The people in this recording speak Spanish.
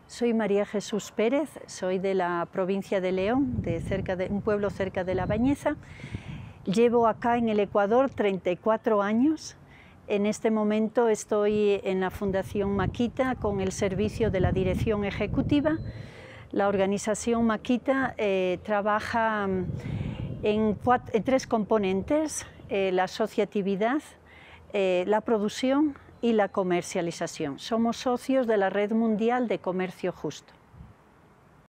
Soy María Jesús Pérez, soy de la provincia de León, de un pueblo cerca de La Bañeza. Llevo acá en el Ecuador 34 años. En este momento estoy en la Fundación Maquita con el servicio de la dirección ejecutiva. La organización Maquita trabaja en tres componentes: la asociatividad, la producción y la comercialización. Somos socios de la Red Mundial de Comercio Justo.